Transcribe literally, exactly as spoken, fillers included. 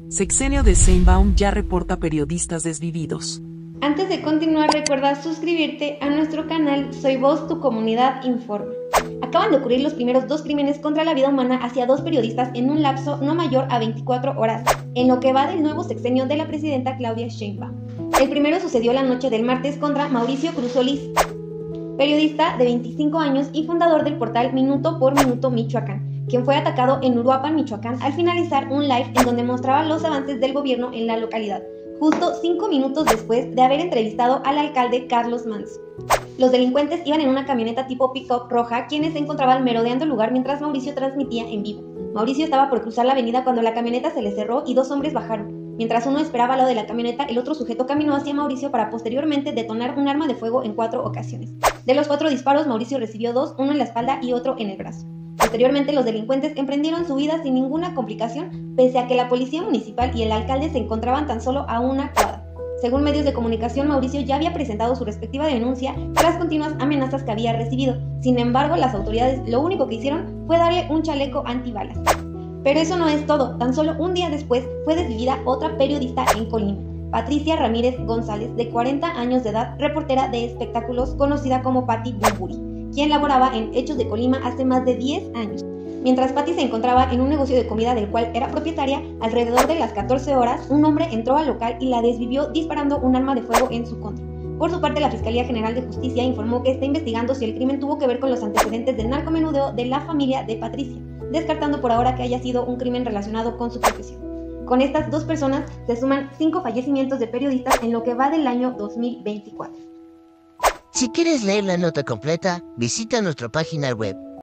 Sexenio de Sheinbaum ya reporta periodistas desvividos. Antes de continuar, recuerda suscribirte a nuestro canal Soy Voz, tu comunidad informa. Acaban de ocurrir los primeros dos crímenes contra la vida humana hacia dos periodistas en un lapso no mayor a veinticuatro horas, en lo que va del nuevo sexenio de la presidenta Claudia Sheinbaum. El primero sucedió la noche del martes contra Mauricio Cruz Solís, periodista de veinticinco años y fundador del portal Minuto por Minuto Michoacán, quien fue atacado en Uruapan, Michoacán, al finalizar un live en donde mostraba los avances del gobierno en la localidad, justo cinco minutos después de haber entrevistado al alcalde Carlos Manso. Los delincuentes iban en una camioneta tipo pick-up roja, quienes se encontraban merodeando el lugar mientras Mauricio transmitía en vivo. Mauricio estaba por cruzar la avenida cuando la camioneta se le cerró y dos hombres bajaron. Mientras uno esperaba al lado de la camioneta, el otro sujeto caminó hacia Mauricio para posteriormente detonar un arma de fuego en cuatro ocasiones. De los cuatro disparos, Mauricio recibió dos, uno en la espalda y otro en el brazo. Posteriormente, los delincuentes emprendieron su huida sin ninguna complicación, pese a que la policía municipal y el alcalde se encontraban tan solo a una cuadra. Según medios de comunicación, Mauricio ya había presentado su respectiva denuncia tras continuas amenazas que había recibido. Sin embargo, las autoridades lo único que hicieron fue darle un chaleco antibalas. Pero eso no es todo. Tan solo un día después fue desvivida otra periodista en Colima, Patricia Ramírez González, de cuarenta años de edad, reportera de espectáculos conocida como Patti Bumburi, quien laboraba en Hechos de Colima hace más de diez años. Mientras Patti se encontraba en un negocio de comida del cual era propietaria, alrededor de las catorce horas, un hombre entró al local y la desvivió disparando un arma de fuego en su contra. Por su parte, la Fiscalía General de Justicia informó que está investigando si el crimen tuvo que ver con los antecedentes del narcomenudeo de la familia de Patricia, descartando por ahora que haya sido un crimen relacionado con su profesión. Con estas dos personas se suman cinco fallecimientos de periodistas en lo que va del año dos mil veinticuatro. Si quieres leer la nota completa, visita nuestra página web